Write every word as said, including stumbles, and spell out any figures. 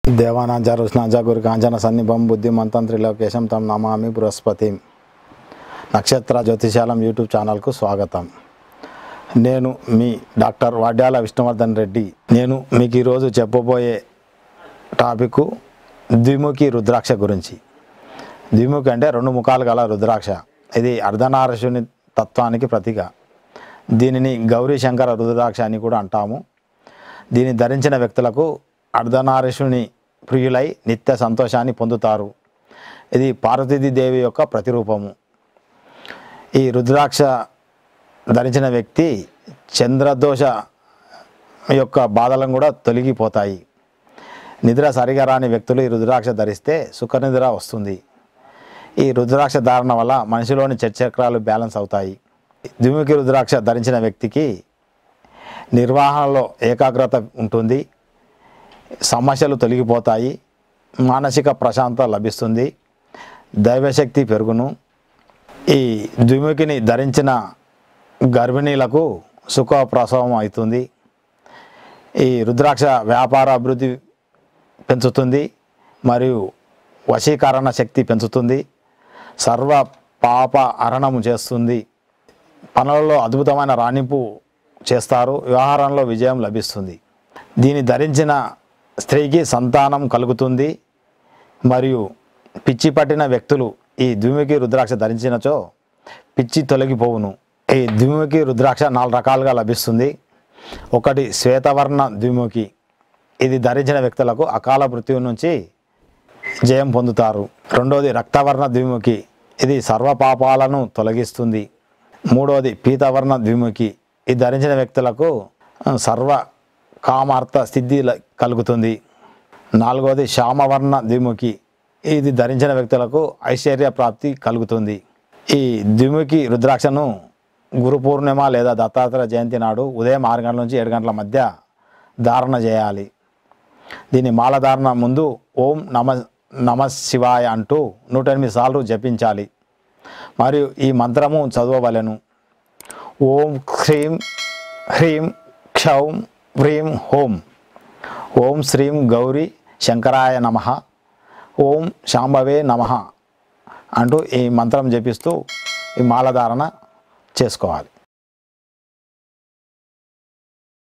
దేవానాంచ రుష్ణాంచ గురు కాంచన సన్నిభం బుద్ధిమంతం త్రిలోకేశం తం నమామి బృహస్పతి. నక్షత్ర జ్యోతిషాలం యూట్యూబ్ ఛానల్కు స్వాగతం. నేను మీ డాక్టర్ వాడ్యాల విష్ణువర్ధన్ రెడ్డి. నేను మీకు ఈరోజు చెప్పబోయే టాపిక్ ద్విముఖి రుద్రాక్ష గురించి. ద్విముఖి అంటే రెండు ముఖాలు గల రుద్రాక్ష. ఇది అర్ధనారీశ్వరుని తత్వానికి ప్రతీక. దీనిని గౌరీ శంకర రుద్రాక్ష అని కూడా అంటాము. దీన్ని ధరించిన వ్యక్తులకు అర్ధనారీశ్వరుని ప్రియులై నిత్య సంతోషాన్ని పొందుతారు. ఇది పార్వతీదేవి యొక్క ప్రతిరూపము. ఈ రుద్రాక్ష ధరించిన వ్యక్తి చంద్రదోష యొక్క బాధలను కూడా తొలగిపోతాయి. నిద్ర సరిగా రాని వ్యక్తులు ఈ రుద్రాక్ష ధరిస్తే సుఖనిద్ర వస్తుంది. ఈ రుద్రాక్ష ధారణ వల్ల మనిషిలోని చక్రాలు బ్యాలెన్స్ అవుతాయి. ద్విముఖి రుద్రాక్ష ధరించిన వ్యక్తికి నిర్వహణలో ఏకాగ్రత ఉంటుంది, సమస్యలు తొలగిపోతాయి, మానసిక ప్రశాంతత లభిస్తుంది, దైవశక్తి పెరుగును. ఈ ద్విముఖిని ధరించిన గర్భిణీలకు సుఖ ప్రసవం అవుతుంది. ఈ రుద్రాక్ష వ్యాపార అభివృద్ధి పెంచుతుంది మరియు వశీకరణ శక్తి పెంచుతుంది, సర్వ పాప హరణము చేస్తుంది, పనులలో అద్భుతమైన రాణింపు చేస్తారు, వ్యవహారంలో విజయం లభిస్తుంది. దీన్ని ధరించిన స్త్రీకి సంతానం కలుగుతుంది మరియు పిచ్చి పట్టిన వ్యక్తులు ఈ ద్విముఖి రుద్రాక్ష ధరించినచో పిచ్చి తొలగిపోవును. ఈ ద్విముఖి రుద్రాక్ష నాలుగు రకాలుగా లభిస్తుంది. ఒకటి శ్వేతవర్ణ ద్విముఖి. ఇది ధరించిన వ్యక్తులకు అకాల మృత్యువు నుంచి జయం పొందుతారు. రెండోది రక్తవర్ణ ద్విముఖి. ఇది సర్వ పాపాలను తొలగిస్తుంది. మూడోది పీతవర్ణ ద్విముఖి. ఇది ధరించిన వ్యక్తులకు సర్వ కామార్థ సిద్ధి కలుగుతుంది. నాలుగవది శ్యామవర్ణ ద్విముఖి. ఇది ధరించిన వ్యక్తులకు ఐశ్వర్య ప్రాప్తి కలుగుతుంది. ఈ ద్విముఖి రుద్రాక్షను గురు పూర్ణిమ లేదా దత్తాత్రేయ జయంతి నాడు ఉదయం ఆరు గంటల నుంచి ఏడు గంటల మధ్య ధారణ చేయాలి. దీని మాలధారణ ముందు ఓం నమ నమ శివాయ అంటూ నూట ఎనిమిది సార్లు జపించాలి మరియు ఈ మంత్రము చదవవలెను. ఓం హ్రీం హ్రీం క్షౌం హ్రీం హోం. ఓం శ్రీం గౌరీ శంకరాయ నమః. ఓం శాంభవే నమః అంటూ ఈ మంత్రం జపిస్తూ ఈ మాలధారణ చేసుకోవాలి.